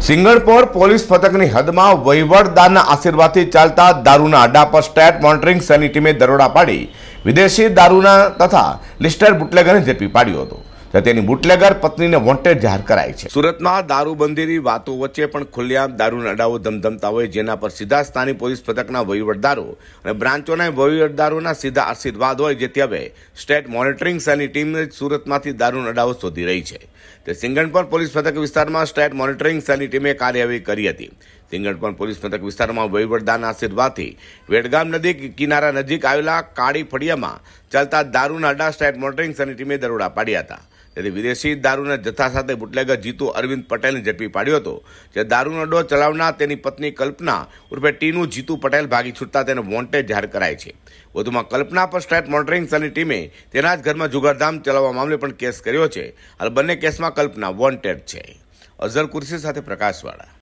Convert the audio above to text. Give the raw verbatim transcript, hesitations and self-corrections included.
Singanpor police મથકની હદમાં વહીવટદારના આશીર્વાદથી ચાલતા દારૂના અડ્ડા પર સ્ટેટ મોનિટરિંગ સેલની ટીમે દરોડા પાડી વિદેશી દારૂના તથા લિસ્ટેડ બુટલેગરને ઝડપી પાડ્યો હતો. તેની બુટલેગર પત્નીને વોન્ટેડ જાહેર કરાઈ છે. સુરતમાં દારૂબંધીની વાતો વચ્ચે પણ ખુલ્લેઆમ દારૂના અડ્ડાઓ ધમધમતા હોય, જેના પર સીધા સ્થાનિક પોલીસ મથકના વહીવટદારો અને બ્રાન્ચોના વહીવટદારોના સીધા આશીર્વાદ હોય, જેથી હવે સ્ટેટ મોનિટરિંગ સેલની ટીમ સુરતમાંથી દારૂના અડ્ડાઓ શોધી રહી છે. તે સિંગણપોર પોલીસ મથક વિસ્તારમાં સ્ટેટ મોનિટરિંગ સેલની ટીમે કાર્યવાહી કરી હતી. સિંગણપોર પોલીસ મથક વિસ્તારમાં વહીવટદારના આશીર્વાદથી વેડગામ નદી કિનારા નજીક આવેલા કાળી ફળિયામાં ચાલતા દારૂના અડ્ડા સ્ટેટ મોનિટરિંગ સેલની ટીમે દરોડા પાડ્યા હતા. તેથી વિદેશી દારૂના જથ્થા સાથે બુટલેગર જીતુ અરવિંદ પટેલને ઝડપી પાડ્યો હતો. જે દારૂનો અડ્ડો ચલાવનાર તેની પત્ની કલ્પના ઉર્ફે ટીનુ જીતુ પટેલ ભાગી છૂટતા તેને વોન્ટેડ જાહેર કરાય છે. વધુમાં કલ્પના પર સ્ટેટ મોનિટરિંગ સેલની ટીમે તેના જ ઘરમાં જુગારધામ ચલાવવા મામલે પણ કેસ કર્યો છે. હાલ બંને કેસમાં કલ્પના વોન્ટેડ છે. અઝર કુર્સી સાથે પ્રકાશવાળા.